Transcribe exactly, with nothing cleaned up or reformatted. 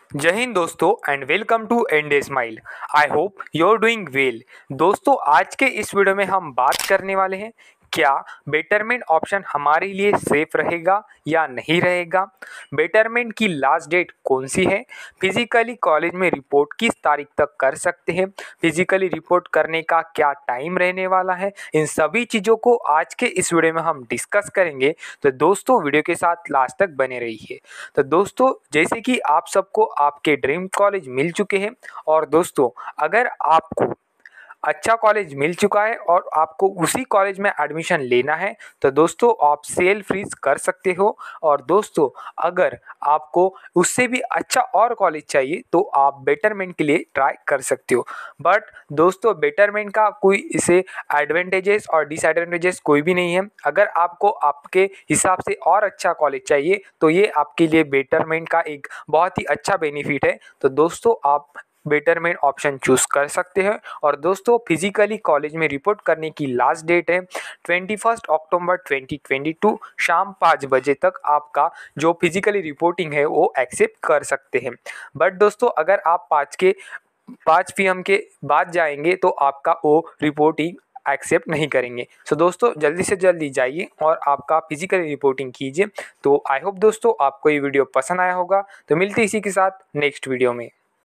जय हिंद दोस्तों and welcome to and a smile. I hope you are doing well. दोस्तों, आज के इस वीडियो में हम बात करने वाले हैं, क्या बेटरमेंट ऑप्शन हमारे लिए सेफ रहेगा या नहीं रहेगा। बेटरमेंट की लास्ट डेट कौन सी है, फिजिकली कॉलेज में रिपोर्ट किस तारीख तक कर सकते हैं, फिजिकली रिपोर्ट करने का क्या टाइम रहने वाला है, इन सभी चीज़ों को आज के इस वीडियो में हम डिस्कस करेंगे। तो दोस्तों, वीडियो के साथ लास्ट तक बने रहिए। तो दोस्तों, जैसे कि आप सबको आपके ड्रीम कॉलेज मिल चुके हैं, और दोस्तों अगर आपको अच्छा कॉलेज मिल चुका है और आपको उसी कॉलेज में एडमिशन लेना है तो दोस्तों आप सेल फ्रीज कर सकते हो। और दोस्तों, अगर आपको उससे भी अच्छा और कॉलेज चाहिए तो आप बेटरमेंट के लिए ट्राई कर सकते हो। बट दोस्तों, बेटरमेंट का कोई इसे एडवांटेजेस और डिसएडवांटेजेस कोई भी नहीं है। अगर आपको आपके हिसाब से और अच्छा कॉलेज चाहिए तो ये आपके लिए बेटरमेंट का एक बहुत ही अच्छा बेनिफिट है। तो दोस्तों, आप बेटरमेंट ऑप्शन चूज कर सकते हैं। और दोस्तों, फिजिकली कॉलेज में रिपोर्ट करने की लास्ट डेट है twenty first October twenty twenty two शाम पाँच बजे तक आपका जो फिजिकली रिपोर्टिंग है वो एक्सेप्ट कर सकते हैं। बट दोस्तों, अगर आप पाँच के पाँच पी एम के बाद जाएंगे तो आपका वो रिपोर्टिंग एक्सेप्ट नहीं करेंगे। सो so, दोस्तों जल्दी से जल्दी जाइए और आपका फिजिकल रिपोर्टिंग कीजिए। तो आई होप दोस्तों आपको ये वीडियो पसंद आया होगा। तो मिलते इसी के साथ नेक्स्ट वीडियो में।